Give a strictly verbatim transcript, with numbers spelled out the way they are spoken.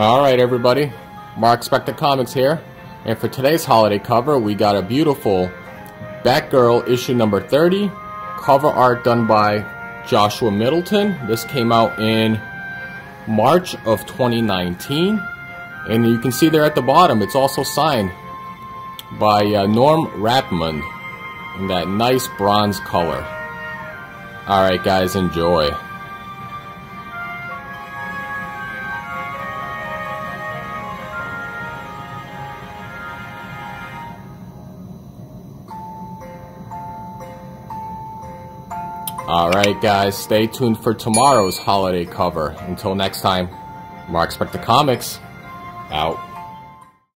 Alright everybody, Mark Spector Comics here, and for today's holiday cover we got a beautiful Batgirl issue number thirty, cover art done by Joshua Middleton. This came out in March of twenty nineteen, and you can see there at the bottom it's also signed by uh, Norm Rapmund in that nice bronze color. Alright guys, enjoy. Alright guys, stay tuned for tomorrow's holiday cover. Until next time, Mark Spector Comics, out.